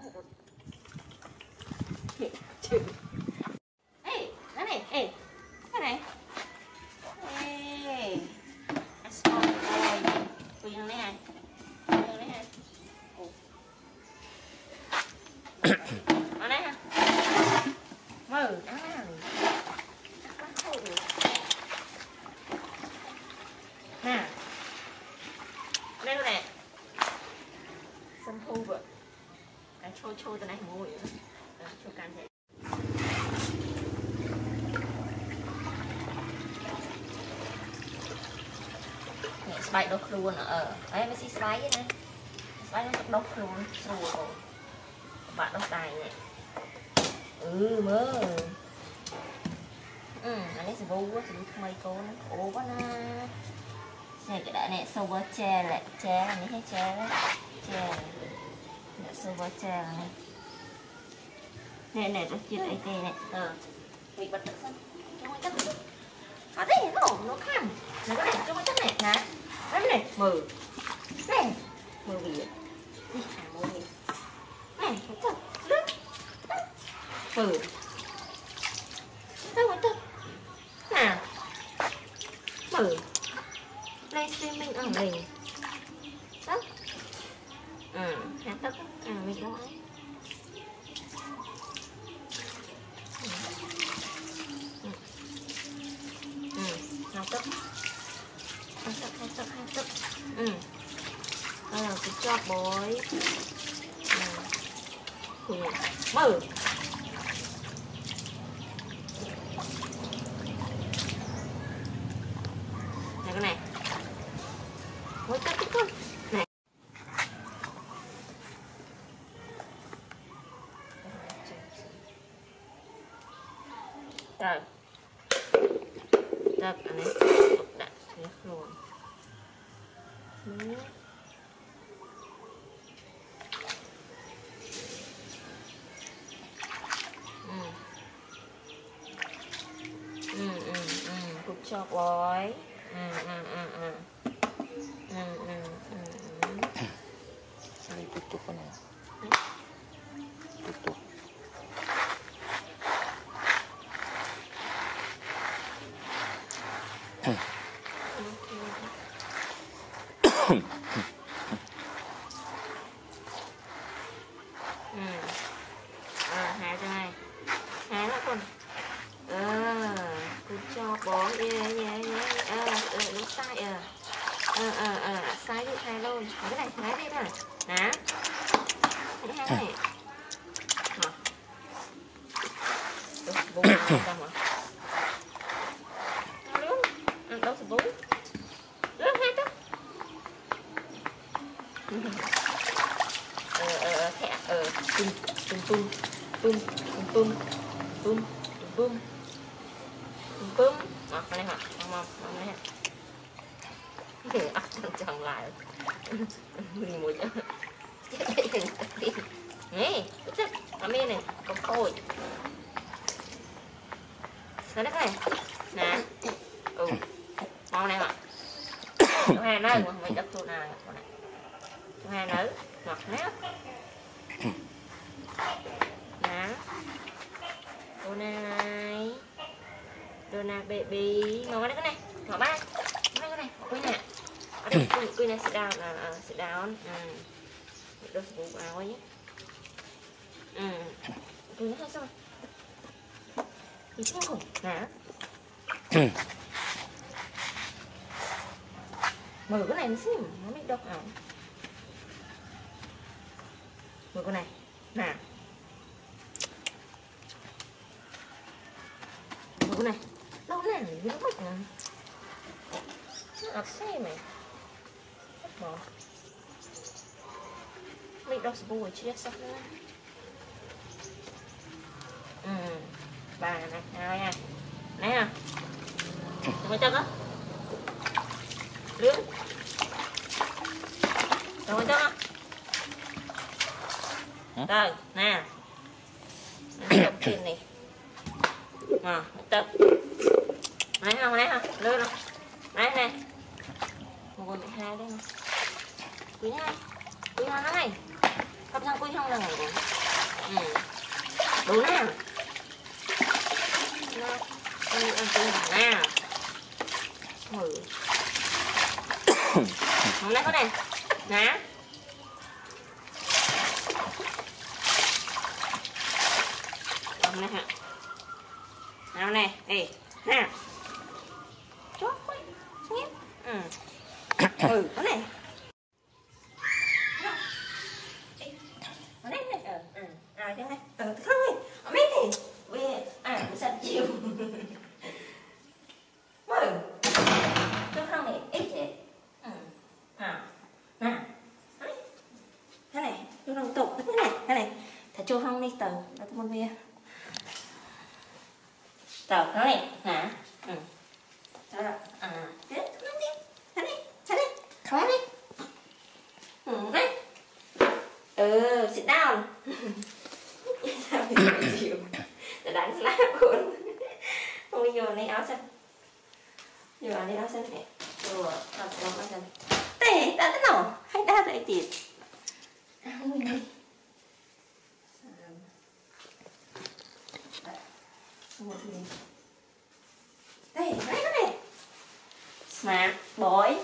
Ê, cái này, ê, cái này. Ê, asshole boy. Quỳ thằng này này. Quỳ thằng này này. Ở đây ha. Mừ, đó nào. Nè. Đây luôn nè. Sân thu vậy. Cái trôi từ này ngồi. Cho can thế. Spike đốt luôn ở đấy mới spike ấy nè, spike nó đốt luôn rồi bạn đốt tài nè, mơ, anh ấy sẽ vô quá thì không mấy cô nó khổ quá na, này cái đại này silver chair lại chair này hay chair đấy, chair này silver chair này, này nó chia đây tê này, bị bật được không? Trong chắc ở đây nó khăm, này cái này trong chắc này nè. Đấy này, mừ. Này, mừ gì vậy? Đi à mừ gì? Này, thật thật, lướt. Mừ. Đâu mà thật. Nào. Mừ. Livestreaming ở mình. Đó. Hạt tất. Mình đó. Hạt tất. Hai tức. Đây là cái job boy. Mừ. Này cái này. Ôi tắt cái con. Này. Rồi. Tập anh ấy đặt thế luôn. Good job boy. Ini tutup kan ya? Tutup. Hai cho này. Hai đó con. Good job boy. Đúng sai sai đi hai luôn. Cái này sai đi nè. Nè. Hai này. Bún đâu mà. Đâu sẽ bún. Rớt hai đó. Thẻ bum ngọt này hả? Ngon này hả? Thì ắt chẳng lại mùi mùi chứ nè chắc làm này có khôi nó đất này nè ngon này hả? Có hai nơi mà mình đất thôi nào con này có hai nữ ngọt nát nè cô này Dona baby ngon đấy cái này ngọt ba cái này quý nè ở đây quý này sit down đôi bù áo ấy quý này sao thì chưa khủng nè mở cái này nó xíu nó bị độc ảo mở cái này nè mở cái này đâu nè nó mất nè nó xe mày bỏ mình đọc bùi chia sắp nữa bà này hai à này à mới chắc á lưỡi rồi chắc á rồi nè tập tiền này tập này không lưỡi đâu đấy này một con 12 đây quý hai nó này cặp răng quy không là ngủ. Đủ nào. Ăn cơm nào. Hôm nay có này. Nè. Hôm nay hả? Nào này, ê, nào. Chốt quá, nhé. Có này. Ở đây này, rồi đây này. Không ơi, ở mấy này. Về, mình sạch chiều. Chốt không này, ít thế. Nào. Thế này, chốt không tục, thế này. Thả chốt không đi tờ, nó có một bia. Tờ, nó này, hả? Đó rồi, thế này, khó đi. Đấy. Sit down. Sao thì chịu. Để đánh slap luôn. Không bây giờ lấy áo xanh. Giờ lấy áo xanh này. Rồi, áo xanh. Tê, đã thế nào? Hay đã vậy tiệt. Không đi. Một gì? Đây, đấy này. Smart boy.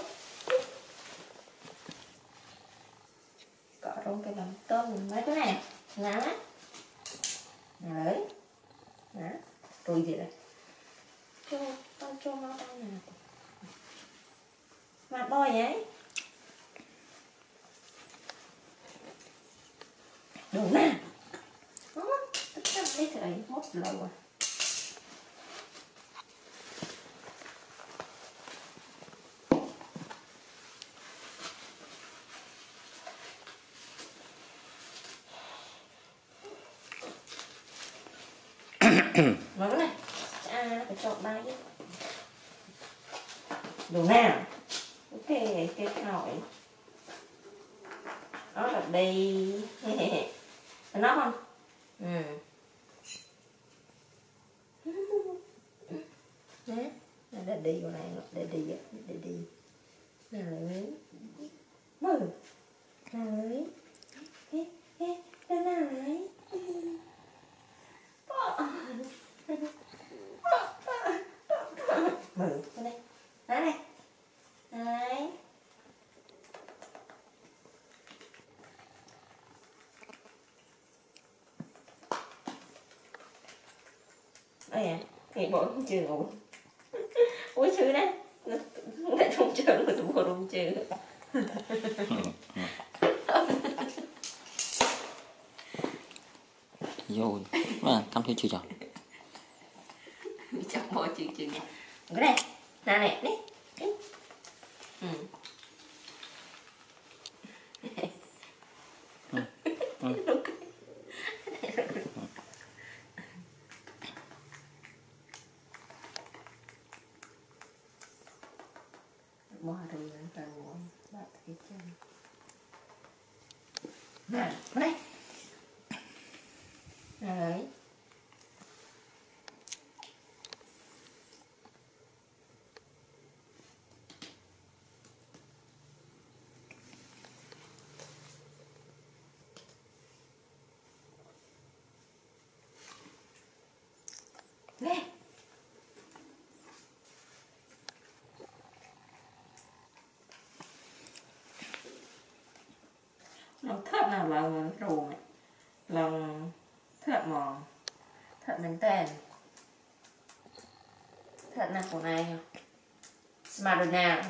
Cọ trong cái bánh tôm mấy cái này. Nắng á. Đấy. Đó. Rồi gì đây? Cho nó đây nè. Smart boy ấy. Đủ nè. Tất cả cái thời hốt lâu à. Nói này, phải chọn ba chứ. Đủ nào. Ok, tiếp hỏi. Đó là đi. Nó không? Đấy, là đi của này, để đi. Nào lấy. Mở. Nào lấy. Nào lấy. Mở cái đây. Đấy này. Đấy. Đây à, thì bộ không chưa ngủ. Ui chứ đấy. Lại không chơi mà tụi bộ không chơi. Vô mà cắm theo chưa chọn. Chắc bộ chưa nha. Cái này. Nè này, đi. Bỏ rồi ta muốn bắt cái chân. Nè, đây. Đấy. Nè. Lòng thớt nào là rùm ấy. Lòng thớt mòn. Thớt bánh tèn. Thớt nào của này. Smartona.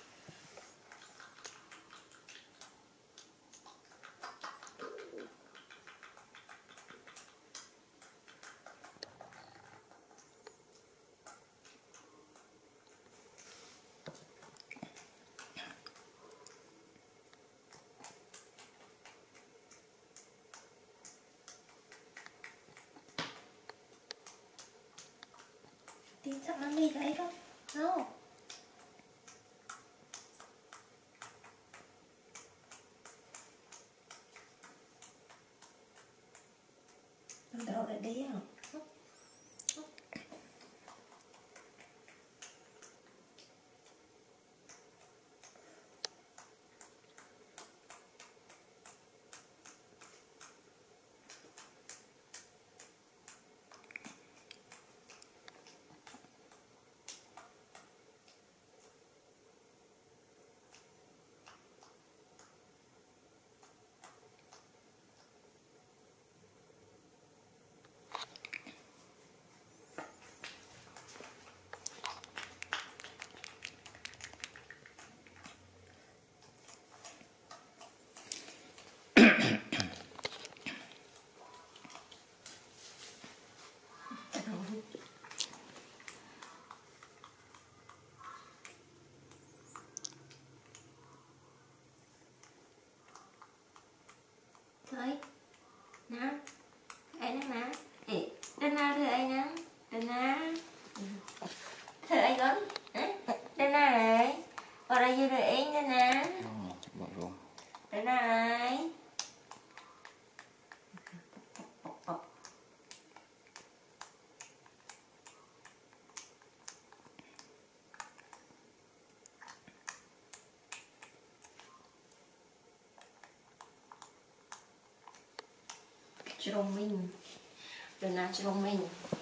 Tin chắc nó đi đấy không? Không. Mình đâu lại đi không? Thôi nè ai nè ê đừng nào thưa ai nè đừng nào thưa ai con đừng nào này ở đây vô rồi anh đừng nào chắc bỏ luôn. đừng nào này Trông mình đừng nào trông mình